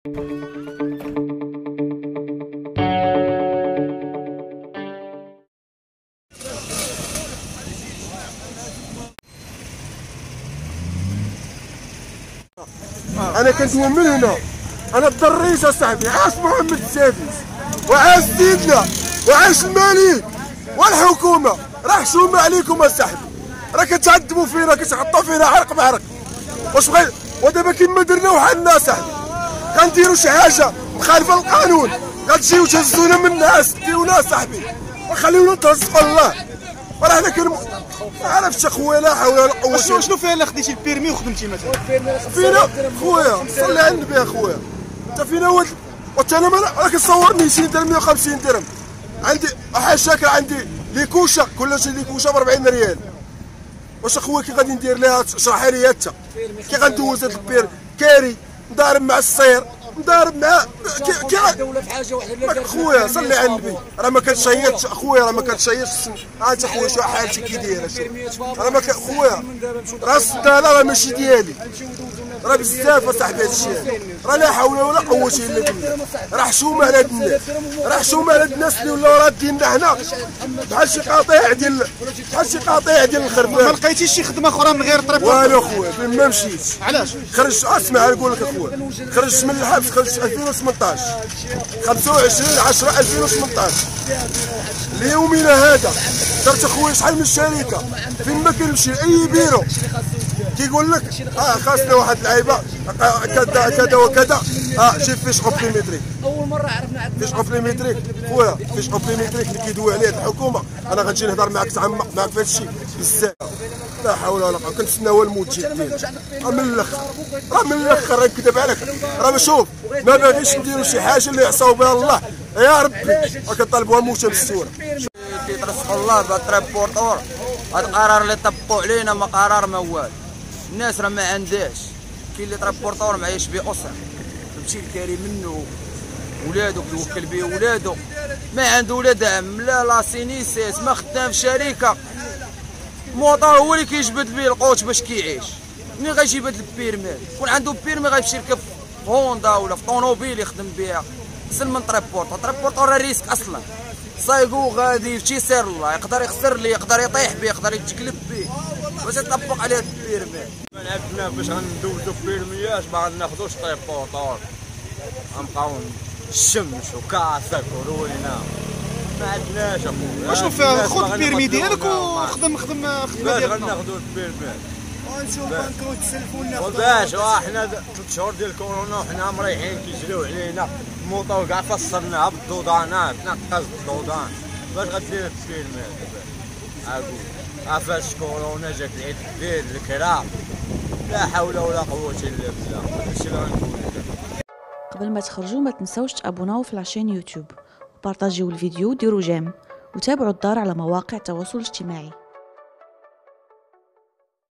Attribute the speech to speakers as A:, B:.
A: انا كنت من هنا، انا تضريت اصاحبي. عاش محمد السادس وعاش سيدنا وعاش الملك والحكومه. راه حشومه عليكم اصاحبي، راه كتعذبوا فينا، كتحطوا فينا عرق بعرق. واش بغي ودابا كيما درنا وحالنا اصاحبي غنديروا شي حاجه مخالفه للقانون، غتجيو تهزونا من الناس، ديونا اصاحبي وخليونا نتهزوا الله. راه حنا عرفت اخويا لا حول ولا قوه.
B: شنو فيها الا خديتي البيرمي وخدمتي مثلا؟
A: فينا خويا صلي على النبي اخويا، انت فينا ولد وانت انا راه كتصور 200 درهم 150 درهم. عندي حاشاك عندي ليكوشه، كل شيء ليكوشه ب 40 ريال. واش اخويا كي غادي ندير لها؟ اشرحها لي انت كي غندوز هاد البير كاري مضارب مع السير مضارب مع كي
C: الدوله في حاجه واحده.
A: خويا صلي على النبي، راه ما كتشيطش اخويا، راه ما كتشيطش. انت خويا شو حالتك كي دايره؟ راه ما خويا راه الصداله راه ماشي ديالي، راه بزاف اصاحبي هاد الشيء. راه لا حول ولا قوه الا بالله. راه حشومه على هاد الناس، راه حشومه على هاد الناس اللي ولاو راديننا حنا بحال شي قطيع ديال الخرب.
B: ما لقيتيش شي خدمه اخرى من غير طريق؟
A: والو خويا فين ما مشيت.
B: علاش؟
A: خرجت اسمع نقول لك اخويا، خرجت من الحبس، خرجت 2018 25/10/2018 ليومنا هذا. درت اخويا شحال من شركه، فين ما كنمشي لاي بيرو كيقول لك خاصنا واحد اللعيبه كذا كذا وكذا. جيب فيش اوبليمتريك.
C: اول مره عرفنا
A: فيش اوبليمتريك خويا، فيش اوبليمتريك اللي كيدوي عليه الحكومه. انا غنجي نهضر معاك تعمق معاك في هذا الشيء بزاف. لا حول ولا قوه، كنتسنى هو الموت تجي راه من الاخر، راه من الاخر راه نكذب عليك. راه شوف ما باغيش نديروا شي حاجه اللي يعصاو بها الله يا ربي، راه كنطالبوها موته بالسوره.
D: كيترسخ الله بالتريبورتور. هذا القرار اللي طبقوا علينا ما قرار ما والو. الناس راه ما عندهاش، كاين اللي تريبورتور معايش بأسر، تمشي الكاري منه ولادو كيوكل به ولادو، ما عنده لا دعم لا لاسينيسيس، ما خدام في شركه. الموطور هو اللي كيجبد به القوت باش كيعيش. منين غيجيب هاد البيرمي؟ يكون عنده بيرمي غيمشي شركه في هوندا ولا في طونوبيل يخدم بها احسن من تريبورتور. تريبورتور راه ريسك اصلا، صايقو غادي في سير الله، يقدر يخسر ليه، يقدر يطيح به، يقدر يتقلب به، باش يطبق عليه البيرمي.
E: ما عرفنا باش غندوزو بيرمياش ما غناخدوش تريبورتور، غنبقاو الشمس وكاسك وروينا ما عندناش اخويا.
B: واشنو فيها؟ خذ البيرمي ديالك وخدم خدمه
E: باش
B: ديالك.
E: غناخدو البيرمي
C: ونشوف بنكو تسلفوا لنا
E: باش حنا 3 شهور ديال كورونا وحنا مريحين كيجريو علينا. الموطور كاع فسرناها بالدودانات، نقص الدودان باش غدير البيرمي. عافاش كورونا جات العيد الكبير الكرا، لا حول ولا قوه الا بالله. هادشي اللي غنقول لك.
F: قبل ما تخرجوا ما تنسوش تابوناو في لاشين يوتيوب وبارطاجيو الفيديو وديروا جيم وتابعوا الدار على مواقع التواصل الاجتماعي.